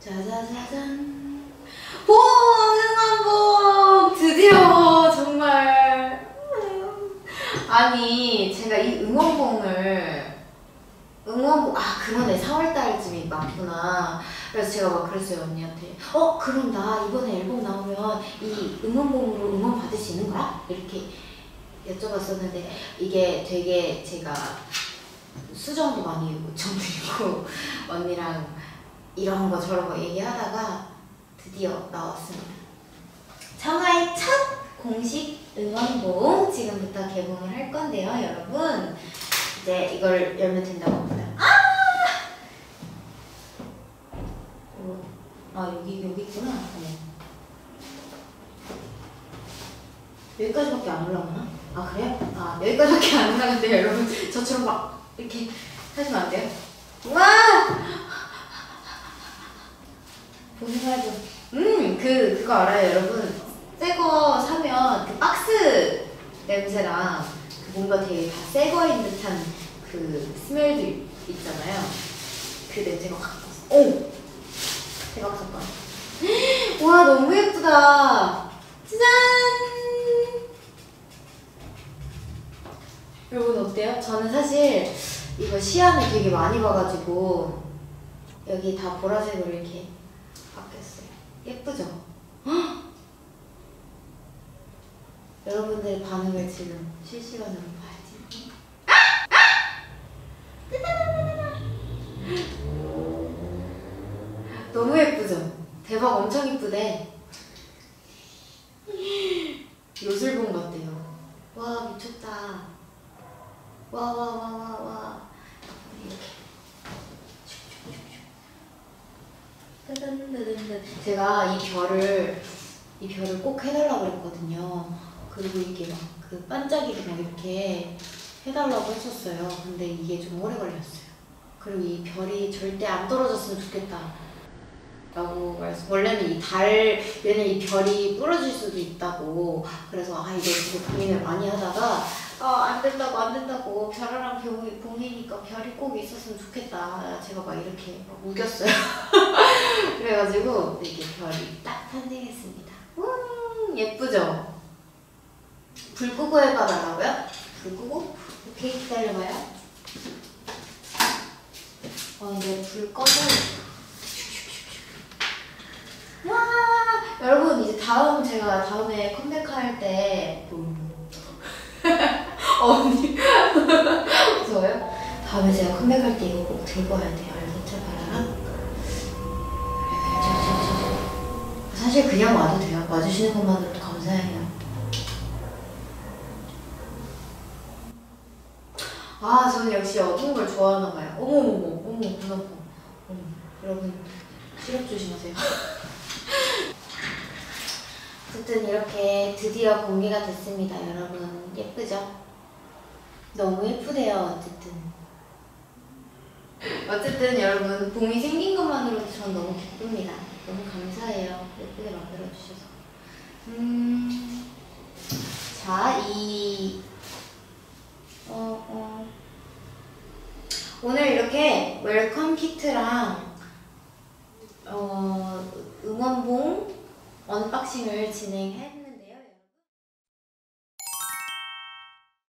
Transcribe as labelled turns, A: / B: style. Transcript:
A: 짜자자잔. 응원봉! 드디어 정말. 아니 제가 이 응원봉 그러네 4월달쯤이 맞구나. 그래서 제가 막 그랬어요 언니한테. 그럼 나 이번에 앨범 나오면 이 응원봉으로 응원 받을 수 있는 거야? 이렇게 여쭤봤었는데 이게 되게 제가 수정도 많이 요청드리고 언니랑 이런 거 저런 거 얘기하다가 드디어 나왔습니다. 청아의 첫 공식 응원봉 지금부터 개봉을 할 건데요 여러분. 이제 이걸 열면 된다고 합니다. 여기 있구나. 여기까지밖에 안 올라오나? 그래요? 여기까지밖에 안 올라가는데 여러분 저처럼 막 이렇게 하시면 안 돼요? 와! 보셔야죠. 그거 알아요 여러분? 새거 사면 그 박스 냄새랑 뭔가 되게 다 새거인 듯한 그 스멜들 있잖아요. 그 냄새가 확 났어. 오! 대박 사건. 와 너무 예쁘다. 짜잔! 여러분 어때요? 저는 사실 이거 시안을 되게 많이 봐가지고 여기 다 보라색으로 이렇게 바뀌었어요. 예쁘죠? 헉! 여러분들의 반응을 지금 실시간으로 봐야지. 너무 예쁘죠? 대박 엄청 예쁘대. 요술봉 같대요. 와 미쳤다. 와 이렇게 제가 이 별을 꼭 해달라고 그랬거든요. 그리고 이게 막 그 반짝이게 막 이렇게 해달라고 했었어요. 근데 이게 좀 오래 걸렸어요. 그리고 이 별이 절대 안 떨어졌으면 좋겠다 라고 말해서 원래는 얘는 이 별이 부러질 수도 있다고. 그래서 이거 되게 고민을 많이 하다가 안 된다고 별이랑 봉이니까 별이 꼭 있었으면 좋겠다. 제가 막 이렇게 막 우겼어요. 그래가지고 이렇게 별이 딱 탄생했습니다. 예쁘죠? 불 끄고 해봐달라고요? 불 끄고? 오케이 기다려봐요. 이제 불 꺼서 와 여러분 이제 제가 다음에 컴백할 때 언니 무서워요? 다음에 제가 컴백할 때 이거 꼭 들고 와야 돼요. 알겠죠? 바라랑 사실 그냥 와도 돼요. 와주시는 것만으로도 감사해요. 저는 역시 어두운 걸 좋아하나 봐요. 어머 눈 아파. 여러분 시력 조심하세요. 어쨌든 이렇게 드디어 공개가 됐습니다 여러분. 예쁘죠? 너무 예쁘대요. 어쨌든 여러분 봉이 생긴 것만으로도 전 너무 기쁩니다. 너무 감사해요. 예쁘게 만들어주셔서. 자, 오늘 이렇게 웰컴 키트랑 응원봉 언박싱을 진행해